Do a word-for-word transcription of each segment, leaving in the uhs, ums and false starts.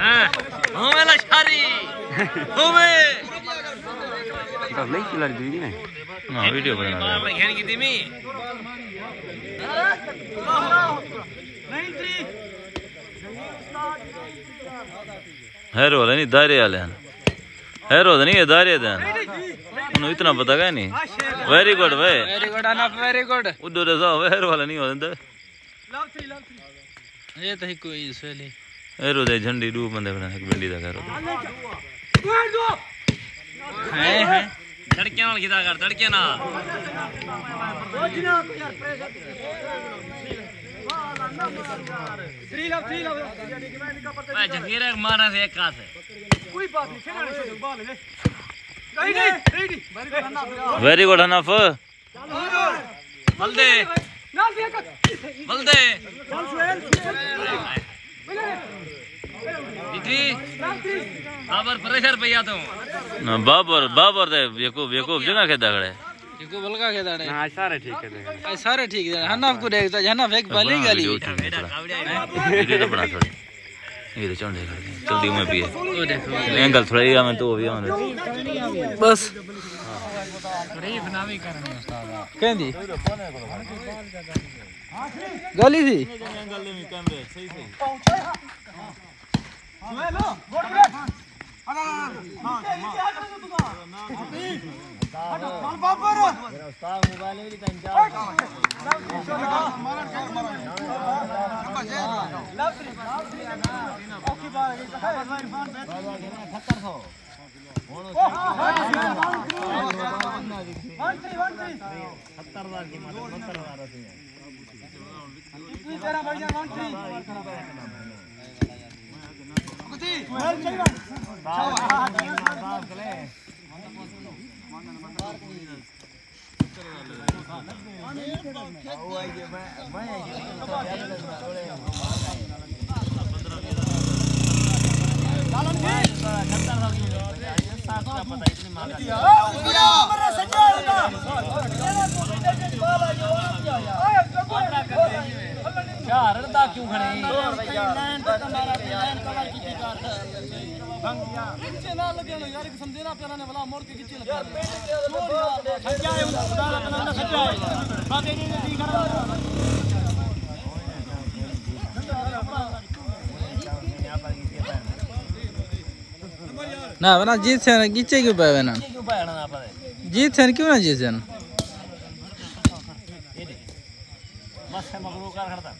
हां होवे लशारी होवे तो नहीं चला रही है ना वीडियो बना रहा है खेल की टीम हेरो नहीं दायरे वाले हैं हेरो नहीं है दायरे देन उन्हें इतना पता है नहीं वेरी गुड वे very good enough very good उधर जा हेरो वाला नहीं होता लव थ्री लव थ्री ये तो कोई इसले हेरो दे झंडी डू बंदे बना एक बिंडी दा करो है है धड़के नाल गिदा कर धड़के ना थ्री लव थ्री लव मैं जंगीर एक मारना से एक कास है कोई बात नहीं खेलने से बॉल ले ready ready very good enough बल्दे नाल दे बल्दे इतनी बाबर प्रेशर भैया तो ना बाबर बाबर दे यकूब यकूब जगह खेदा खड़े यकूब बलका खेदा है हां सारे ठीक है आई सारे ठीक है हनफ को देखता हनफ एक भली गाली वीडियो तो बना थोड़ी ये तो चौंडे कर जल्दी में पिए ओ देखो एंगल थोड़ा ये मैं तो भी आने बस रीफ ना भी करनी उस्ताद कहंदी गाली थी एंगल में कैमरे सही सही लो गोड़ रे अरे हां हां बाबर उस्ताद मोबाइल में टाइम जा ओके बार इरफान सत्तर सौ सत्तर बार की मतलब सत्तर बार होती है इतनी तेरा बढ़िया वन थ्री कुती वेल चाहिए शाबाश चले क्यों खड़े ना लगे यार समझे ना प्यारा ने वाला मोड़ के खींचे लगे सच्चा है खुदा का नाम सच्चा है बाकी नहीं दिख रहा ना बना जीत से नीचे क्यों पाए ना क्यों पाए ना आप जीत से क्यों ना जीत से बस है मगरू कर खड़ता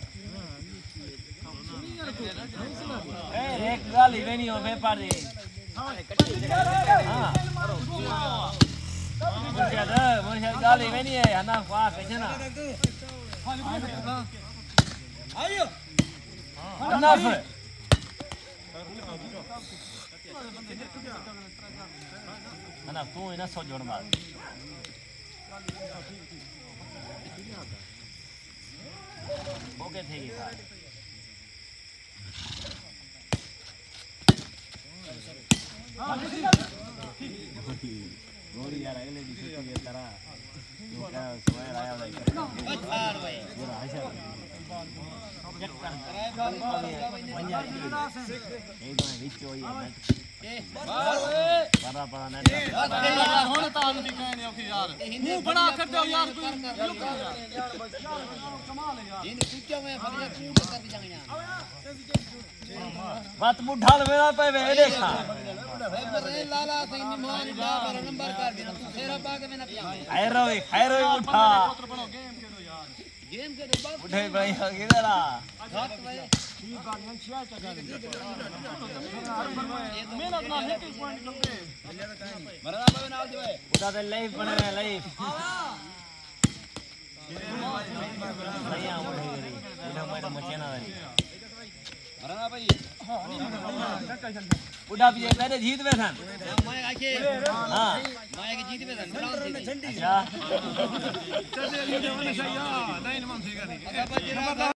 ए एक गाली वेनी हो व्यापार दे हां मुर्शिद मुर्शिद गाली वेनी है ना वाह कैसे ना आइयो अनफ अनफ तू इना सो जोड़ मार ओके थे ये साहब गोरी यार अगले दिन की तरह जो क्या सोया आया भाई यार भाई जरा ऐसा चेक कर एक बार बीच होई है बड़ा बड़ा नेट हुन तान दी कहने ओके यार मुंह बड़ा कर दो यार कोई कमाल है यार इन कुत्ते में फरिया कूट कर दी जाएंगे बात मुढाल मेरा पे वे देखा लाला से मान दा नंबर कर देना तू फेरा पा के मैंने पिया खैरो खैरो उठा गेम के बाद उठे भाई इधर आ घाट भाई ठीक बात है छिया चका मेहनत ना एक एक पॉइंट करते मरना भाई नाल दे उदा तो लाइव बने लाइव नहीं आ उठे उठा मैं मचेना वाली मरना भाई उड़ा भी पहले जीत में था मैं आके हां मैं के जीत में था अच्छा चल ये जवान सही है नहीं मन सही कर